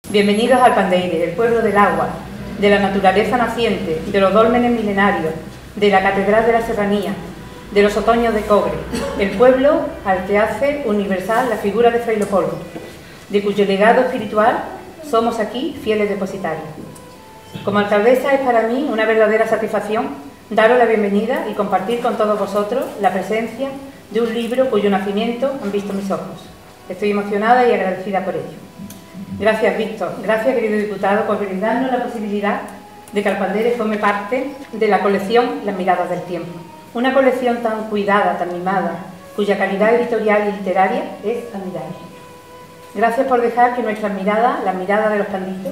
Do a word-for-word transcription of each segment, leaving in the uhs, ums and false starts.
Bienvenidos al Pandeire, el pueblo del agua, de la naturaleza naciente, de los dólmenes milenarios, de la catedral de la serranía, de los otoños de cobre, el pueblo al que hace universal la figura de Fray Leopoldo, de cuyo legado espiritual somos aquí fieles depositarios. Como alcaldesa es para mí una verdadera satisfacción daros la bienvenida y compartir con todos vosotros la presencia de un libro cuyo nacimiento han visto mis ojos. Estoy emocionada y agradecida por ello. Gracias, Víctor. Gracias, querido diputado, por brindarnos la posibilidad de que el Pandeire forme parte de la colección Las Miradas del Tiempo. Una colección tan cuidada, tan mimada, cuya calidad editorial y literaria es admirable. Gracias por dejar que nuestras miradas, las miradas de los panditos,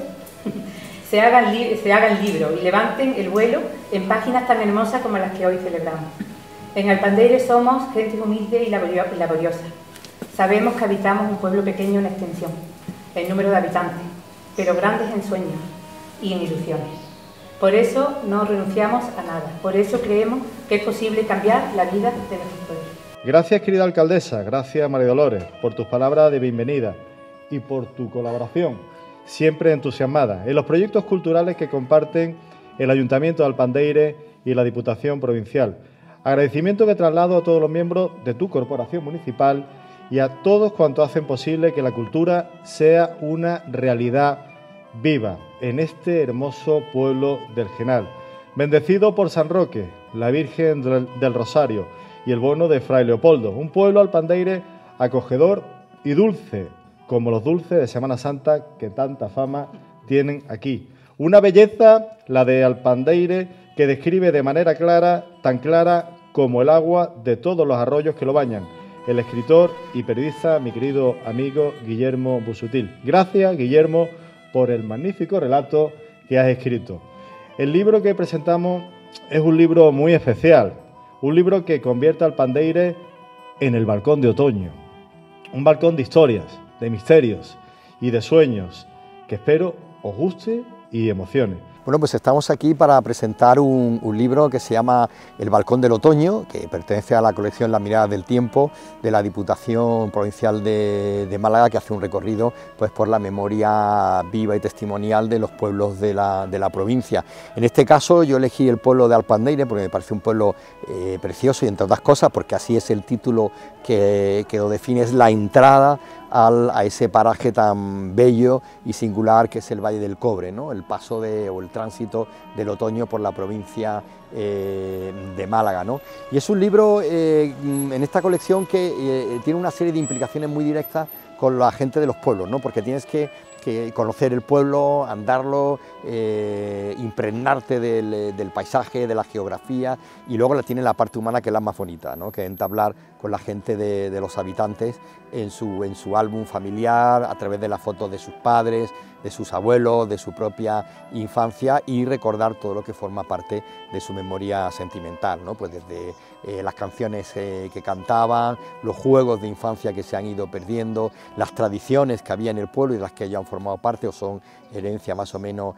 se hagan, se hagan libro y levanten el vuelo en páginas tan hermosas como las que hoy celebramos. En el Pandeire somos gente humilde y laboriosa. Sabemos que habitamos un pueblo pequeño en extensión, en número de habitantes, pero grandes en sueños y en ilusiones. Por eso no renunciamos a nada, por eso creemos que es posible cambiar la vida de nuestro pueblo. Gracias, querida alcaldesa, gracias, María Dolores, por tus palabras de bienvenida y por tu colaboración, siempre entusiasmada, en los proyectos culturales que comparten el Ayuntamiento de Alpandeire y la Diputación Provincial. Agradecimiento que traslado a todos los miembros de tu corporación municipal y a todos cuantos hacen posible que la cultura sea una realidad viva en este hermoso pueblo del Genal, bendecido por San Roque, la Virgen del Rosario y el bono de Fray Leopoldo, un pueblo alpandeire acogedor y dulce, como los dulces de Semana Santa que tanta fama tienen aquí. Una belleza, la de Alpandeire, que describe de manera clara, tan clara como el agua de todos los arroyos que lo bañan, el escritor y periodista, mi querido amigo Guillermo Busutil. Gracias, Guillermo, por el magnífico relato que has escrito. El libro que presentamos es un libro muy especial, un libro que convierte al Pandeire en el balcón de otoño, un balcón de historias, de misterios y de sueños, que espero os guste y emocione. Bueno, pues estamos aquí para presentar un, un libro que se llama El Balcón del Otoño, que pertenece a la colección Las Miradas del Tiempo de la Diputación Provincial de, de Málaga, que hace un recorrido pues, por la memoria viva y testimonial de los pueblos de la, de la provincia. En este caso yo elegí el pueblo de Alpandeire porque me parece un pueblo eh, precioso y entre otras cosas porque así es el título que, que lo define, es la entrada Al, a ese paraje tan bello y singular que es el Valle del Cobre, ¿no? El paso de, o el tránsito del otoño por la provincia eh, de Málaga, ¿no? Y es un libro eh, en esta colección que eh, tiene una serie de implicaciones muy directas con la gente de los pueblos, ¿no? Porque tienes que, que conocer el pueblo, andarlo, eh, impregnarte del, del paisaje, de la geografía, y luego la tiene la parte humana que es la más bonita, ¿no? Que es entablar con la gente de, de los habitantes en su, en su álbum familiar, a través de las fotos de sus padres, de sus abuelos, de su propia infancia y recordar todo lo que forma parte de su memoria sentimental, ¿no? Pues desde eh, las canciones eh, que cantaban, los juegos de infancia que se han ido perdiendo, las tradiciones que había en el pueblo y de las que ellos han formado parte o son herencia más o menos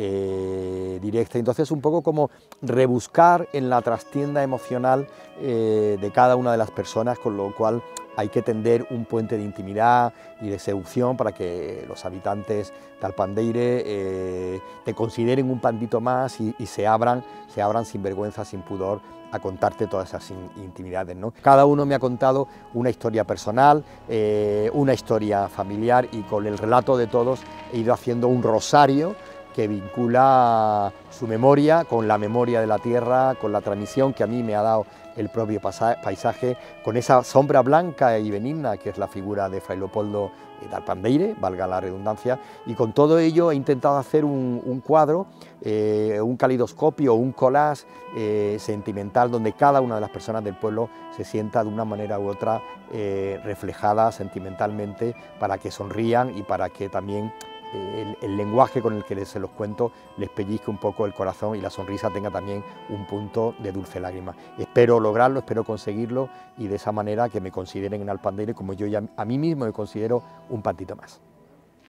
eh, directa. Entonces un poco como rebuscar en la trastienda emocional eh, de cada una de las personas, con lo cual hay que tender un puente de intimidad y de seducción para que los habitantes de Alpandeire eh, te consideren un pandito más y, y se abran, se abran sin vergüenza, sin pudor, a contarte todas esas in, intimidades, ¿no? Cada uno me ha contado una historia personal, eh, una historia familiar y con el relato de todos he ido haciendo un rosario que vincula su memoria con la memoria de la tierra, con la transmisión que a mí me ha dado el propio paisaje, con esa sombra blanca y benigna que es la figura de Fray Leopoldo de Alpandeire, valga la redundancia, y con todo ello he intentado hacer un, un cuadro, eh, un calidoscopio, un collage eh, sentimental, donde cada una de las personas del pueblo se sienta de una manera u otra eh, reflejada sentimentalmente, para que sonrían y para que también El, el lenguaje con el que se los cuento les pellizque un poco el corazón y la sonrisa tenga también un punto de dulce lágrima. Espero lograrlo, espero conseguirlo y de esa manera que me consideren en Alpandeire como yo ya a mí mismo me considero un pantito más.